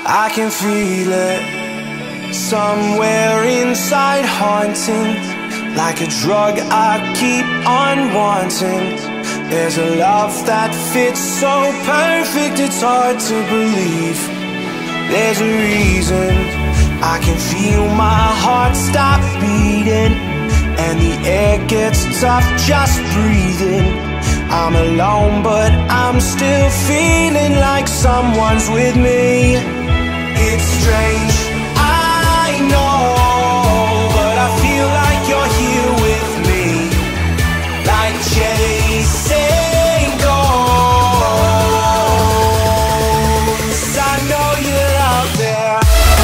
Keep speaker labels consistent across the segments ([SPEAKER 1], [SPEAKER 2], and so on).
[SPEAKER 1] I can feel it somewhere inside, haunting, like a drug I keep on wanting. There's a love that fits so perfect, it's hard to believe. There's a reason I can feel my heart stop beating, and the air gets tough just breathing. I'm alone, but I'm still feeling like someone's with me. It's strange, I know, but I feel like you're here with me, like chasing ghosts. I know you're out there.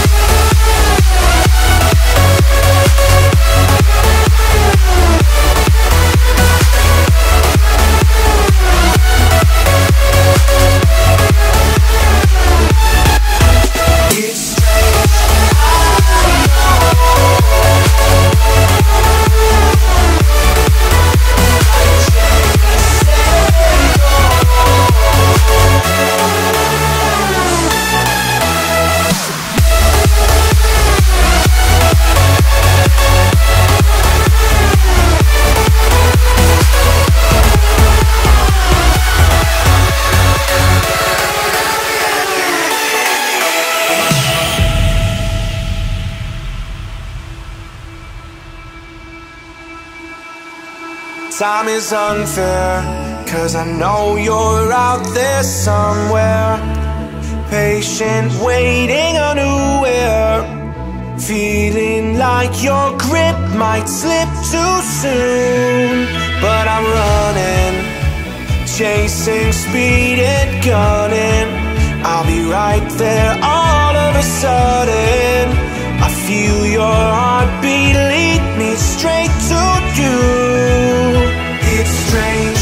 [SPEAKER 1] Time is unfair, 'cause I know you're out there somewhere, patient, waiting unaware, feeling like your grip might slip too soon. But I'm running, chasing speed and gunning. I'll be right there all of a sudden. I feel your heartbeat lead me straight to you. It's strange,